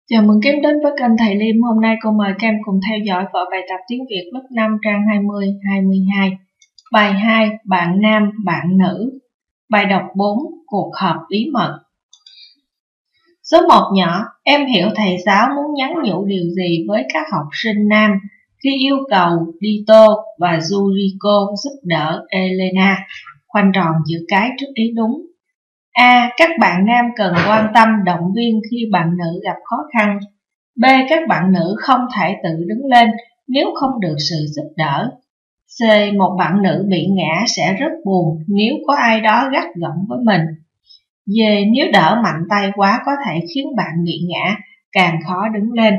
Chào mừng các em đến với kênh Thầy Liêm. Hôm nay cô mời các em cùng theo dõi vở bài tập tiếng Việt lớp 5 trang 20-22. Bài 2, bạn nam, bạn nữ. Bài đọc 4, cuộc họp bí mật. Số 1 nhỏ, em hiểu thầy giáo muốn nhắn nhủ điều gì với các học sinh nam khi yêu cầu Dito và Yuriko giúp đỡ Elena. Khoanh tròn chữ cái trước ý đúng. A. Các bạn nam cần quan tâm động viên khi bạn nữ gặp khó khăn. B. Các bạn nữ không thể tự đứng lên nếu không được sự giúp đỡ. C. Một bạn nữ bị ngã sẽ rất buồn nếu có ai đó gắt gỏng với mình. D. Nếu đỡ mạnh tay quá có thể khiến bạn bị ngã, càng khó đứng lên.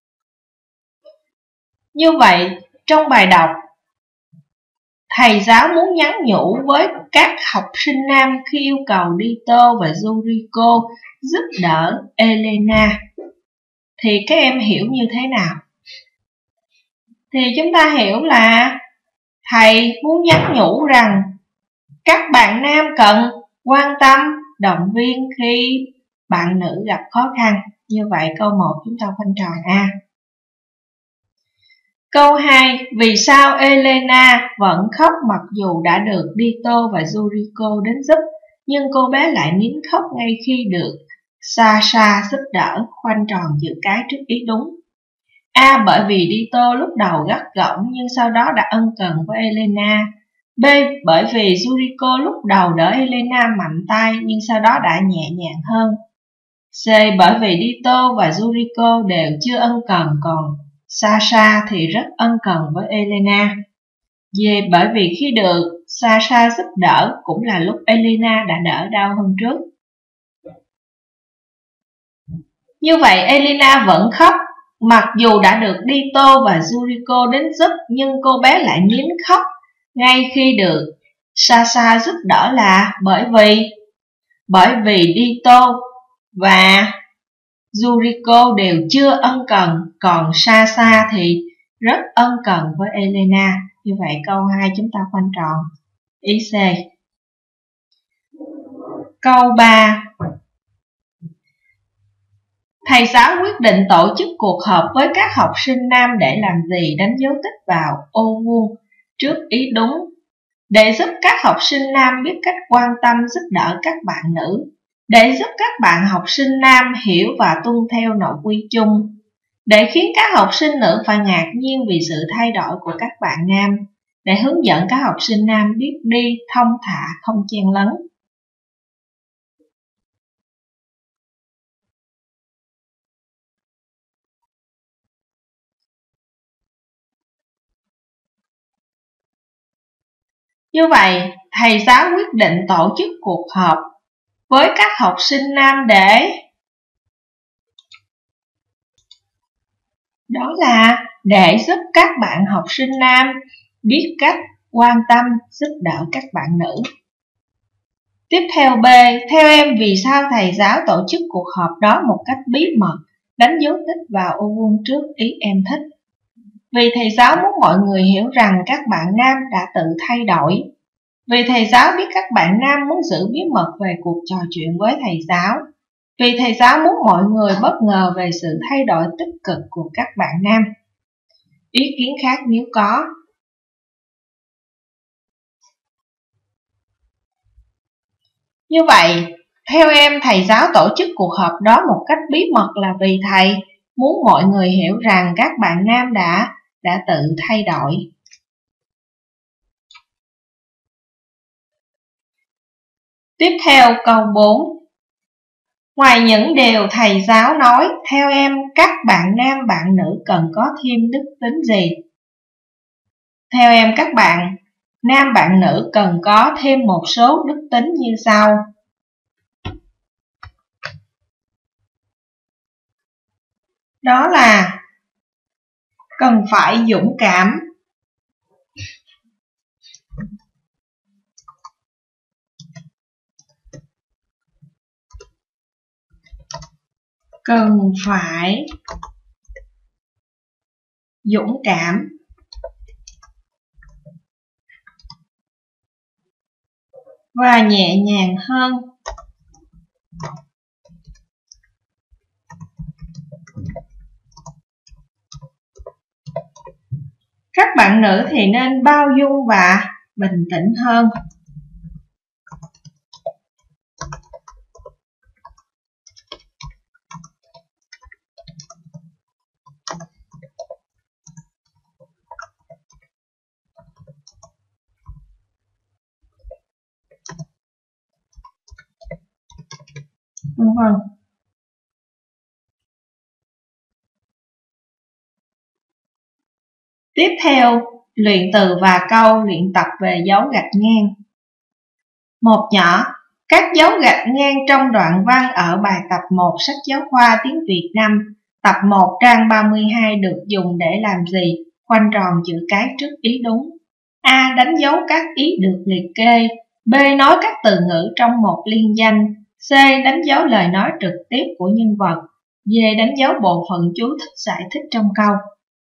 Như vậy, trong bài đọc, thầy giáo muốn nhắn nhủ với các học sinh nam khi yêu cầu Dito và Yuriko giúp đỡ Elena. Thì các em hiểu như thế nào? Thì chúng ta hiểu là thầy muốn nhắn nhủ rằng các bạn nam cần quan tâm, động viên khi bạn nữ gặp khó khăn. Như vậy câu 1 chúng ta khoanh tròn A. Câu 2, vì sao Elena vẫn khóc mặc dù đã được Dito và Yuriko đến giúp, nhưng cô bé lại nín khóc ngay khi được Sasha giúp đỡ? Khoanh tròn chữ cái trước ý đúng. A. Bởi vì Dito lúc đầu gắt gỏng nhưng sau đó đã ân cần với Elena. B. Bởi vì Yuriko lúc đầu đỡ Elena mạnh tay nhưng sau đó đã nhẹ nhàng hơn. C. Bởi vì Dito và Yuriko đều chưa ân cần, còn Sasha thì rất ân cần với Elena. D. Bởi vì khi được Sasha giúp đỡ cũng là lúc Elena đã đỡ đau hơn trước. Như vậy Elena vẫn khóc mặc dù đã được Dito và Yuriko đến giúp, nhưng cô bé lại nín khóc ngay khi được Sasha giúp đỡ là bởi vì Dito và Yuriko đều chưa ân cần, còn Sasha thì rất ân cần với Elena. Như vậy câu 2 chúng ta khoanh tròn ý C. Câu 3, thầy giáo quyết định tổ chức cuộc họp với các học sinh nam để làm gì? Đánh dấu tích vào ô vuông trước ý đúng. Để giúp các học sinh nam biết cách quan tâm giúp đỡ các bạn nữ. Để giúp các bạn học sinh nam hiểu và tuân theo nội quy chung. Để khiến các học sinh nữ phải ngạc nhiên vì sự thay đổi của các bạn nam. Để hướng dẫn các học sinh nam biết đi thông thả, không chen lấn. Như vậy, thầy giáo quyết định tổ chức cuộc họp với các học sinh nam để giúp các bạn học sinh nam biết cách quan tâm giúp đỡ các bạn nữ. Tiếp theo B, theo em vì sao thầy giáo tổ chức cuộc họp đó một cách bí mật? Đánh dấu tích vào ô vuông trước ý em thích. Vì thầy giáo muốn mọi người hiểu rằng các bạn nam đã tự thay đổi. Vì thầy giáo biết các bạn nam muốn giữ bí mật về cuộc trò chuyện với thầy giáo. Vì thầy giáo muốn mọi người bất ngờ về sự thay đổi tích cực của các bạn nam. Ý kiến khác nếu có. Như vậy, theo em thầy giáo tổ chức cuộc họp đó một cách bí mật là vì thầy muốn mọi người hiểu rằng các bạn nam đã tự thay đổi. Tiếp theo câu 4. Ngoài những điều thầy giáo nói, theo em các bạn nam bạn nữ cần có thêm đức tính gì? Theo em các bạn nam bạn nữ cần có thêm một số đức tính như sau. Đó là cần phải dũng cảm, và nhẹ nhàng hơn. bạn nữ thì nên bao dung và bình tĩnh hơn. Đúng không? Tiếp theo, luyện từ và câu luyện tập về dấu gạch ngang. Một nhỏ, các dấu gạch ngang trong đoạn văn ở bài tập 1 sách giáo khoa tiếng Việt 5, tập 1 trang 32 được dùng để làm gì? Khoanh tròn chữ cái trước ý đúng. A. Đánh dấu các ý được liệt kê. B. Nói các từ ngữ trong một liên danh. C. Đánh dấu lời nói trực tiếp của nhân vật. D. Đánh dấu bộ phận chú thích giải thích trong câu.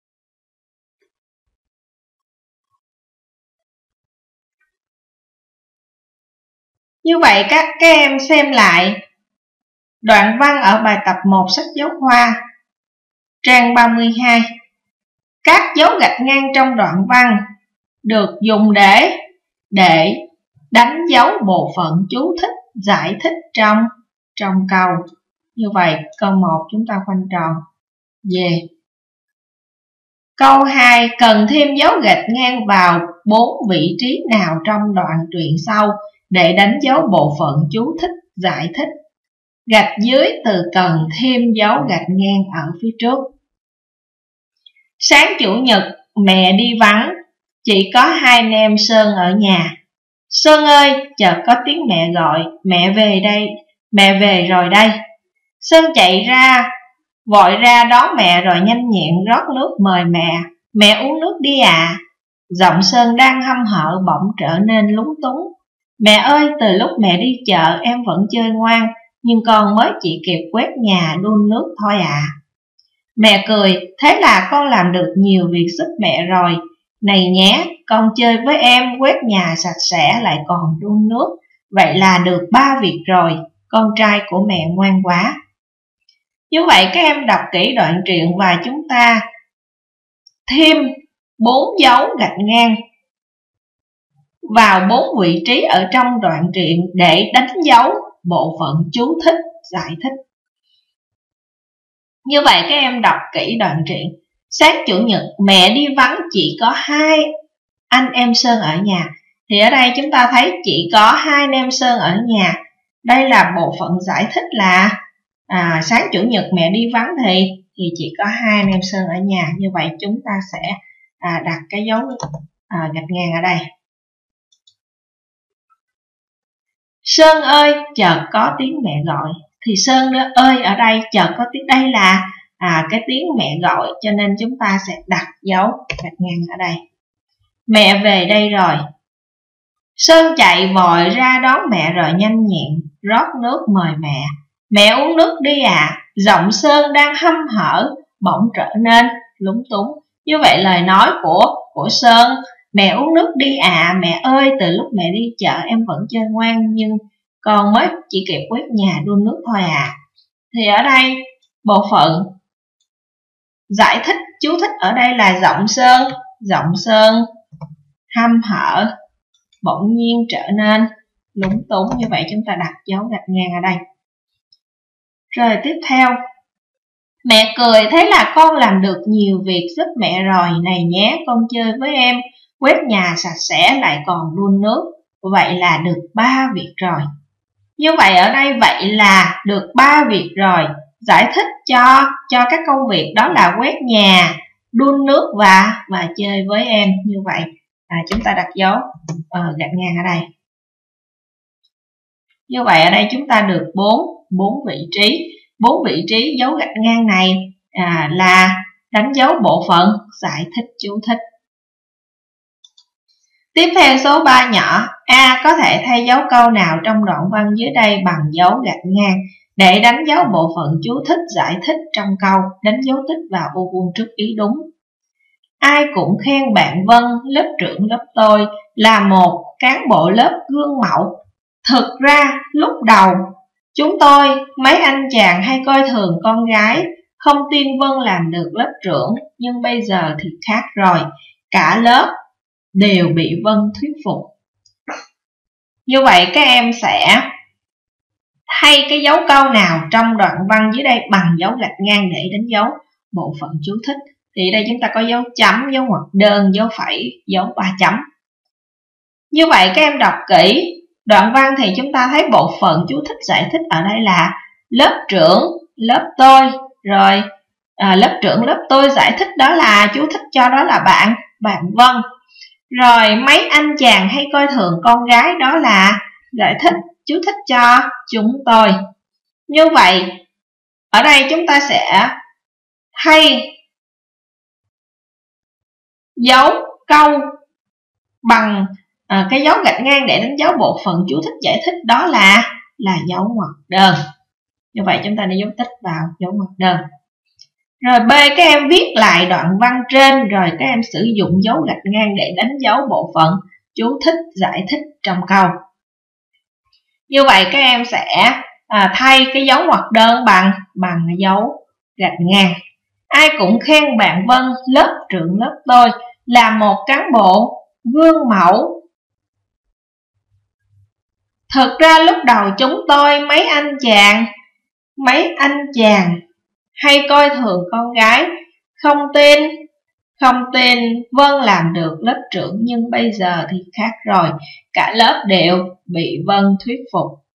Như vậy các em xem lại đoạn văn ở bài tập 1 sách giáo khoa, trang 32. Các dấu gạch ngang trong đoạn văn được dùng để đánh dấu bộ phận chú thích giải thích trong câu. Như vậy câu 1 chúng ta khoanh tròn về. Câu 2, cần thêm dấu gạch ngang vào 4 vị trí nào trong đoạn truyện sau để đánh dấu bộ phận chú thích giải thích. Gạch dưới từ cần thêm dấu gạch ngang ở phía trước. Sáng Chủ nhật mẹ đi vắng, chỉ có hai anh em Sơn ở nhà. Sơn ơi, chợt có tiếng mẹ gọi, mẹ về đây, mẹ về rồi đây. Sơn chạy ra, vội ra đón mẹ rồi nhanh nhẹn rót nước mời mẹ uống nước đi à. Giọng Sơn đang hăm hở bỗng trở nên lúng túng. Mẹ ơi, từ lúc mẹ đi chợ em vẫn chơi ngoan, nhưng con mới chỉ kịp quét nhà đun nước thôi à. Mẹ cười, thế là con làm được nhiều việc giúp mẹ rồi. Này nhé, con chơi với em quét nhà sạch sẽ lại còn đun nước, vậy là được 3 việc rồi, con trai của mẹ ngoan quá. Như vậy các em đọc kỹ đoạn truyện và chúng ta thêm 4 dấu gạch ngang vào 4 vị trí ở trong đoạn truyện để đánh dấu bộ phận chú thích, giải thích. Như vậy các em đọc kỹ đoạn truyện. Sáng Chủ nhật mẹ đi vắng, chỉ có hai anh em Sơn ở nhà. Thì ở đây chúng ta thấy chỉ có hai anh em Sơn ở nhà. Đây là bộ phận giải thích là sáng Chủ nhật mẹ đi vắng thì chỉ có hai anh em Sơn ở nhà. Như vậy chúng ta sẽ đặt cái dấu gạch ngang ở đây. Sơn ơi, chợt có tiếng mẹ gọi. Thì Sơn ơi ở đây chợt có tiếng, đây là cái tiếng mẹ gọi, cho nên chúng ta sẽ đặt dấu gạch ngang ở đây. Mẹ về đây rồi. Sơn chạy vội ra đón mẹ rồi nhanh nhẹn rót nước mời mẹ uống nước đi à. Giọng Sơn đang hăm hở bỗng trở nên lúng túng. Như vậy lời nói của Sơn, mẹ uống nước đi à, mẹ ơi từ lúc mẹ đi chợ em vẫn chơi ngoan, nhưng con mới chỉ kịp quét nhà đun nước thôi à. Thì ở đây bộ phận giải thích chú thích ở đây là giọng Sơn hăm hở bỗng nhiên trở nên lúng túng. Như vậy chúng ta đặt dấu gạch ngang ở đây. Rồi tiếp theo, mẹ cười, thế là con làm được nhiều việc giúp mẹ rồi. Này nhé, con chơi với em quét nhà sạch sẽ lại còn đun nước, vậy là được 3 việc rồi. Như vậy ở đây vậy là được 3 việc rồi, giải thích cho các công việc đó là quét nhà, đun nước và chơi với em. Như vậy chúng ta đặt dấu gạch ngang ở đây. Như vậy ở đây chúng ta được 4 vị trí. 4 vị trí dấu gạch ngang này là đánh dấu bộ phận giải thích chú thích. Tiếp theo số 3 nhỏ. A. Có thể thay dấu câu nào trong đoạn văn dưới đây bằng dấu gạch ngang để đánh dấu bộ phận chú thích giải thích trong câu, đánh dấu tích vào ô vuông trước ý đúng. Ai cũng khen bạn Vân, lớp trưởng lớp tôi, là một cán bộ lớp gương mẫu. Thực ra lúc đầu chúng tôi, mấy anh chàng hay coi thường con gái, không tin Vân làm được lớp trưởng, nhưng bây giờ thì khác rồi. cả lớp đều bị Vân thuyết phục. Như vậy các em sẽ thay cái dấu câu nào trong đoạn văn dưới đây bằng dấu gạch ngang để đánh dấu bộ phận chú thích. Thì đây chúng ta có dấu chấm, dấu ngoặc đơn, dấu phẩy, dấu ba chấm. Như vậy các em đọc kỹ đoạn văn thì chúng ta thấy bộ phận chú thích giải thích ở đây là lớp trưởng, lớp tôi, rồi lớp trưởng, lớp tôi giải thích đó là chú thích cho đó là bạn Vân. Rồi mấy anh chàng hay coi thường con gái đó là giải thích, chú thích cho chúng tôi. Như vậy ở đây chúng ta sẽ thay dấu câu bằng cái dấu gạch ngang để đánh dấu bộ phận chú thích giải thích đó là dấu ngoặc đơn. Như vậy chúng ta để dấu tích vào dấu ngoặc đơn. Rồi B, các em viết lại đoạn văn trên rồi các em sử dụng dấu gạch ngang để đánh dấu bộ phận chú thích giải thích trong câu. Như vậy các em sẽ thay cái dấu ngoặc đơn bằng dấu gạch ngang. Ai cũng khen bạn Vân, lớp trưởng lớp tôi là một cán bộ gương mẫu. Thực ra lúc đầu chúng tôi mấy anh chàng hay coi thường con gái, không tin Vân làm được lớp trưởng, nhưng bây giờ thì khác rồi, cả lớp đều bị Vân thuyết phục.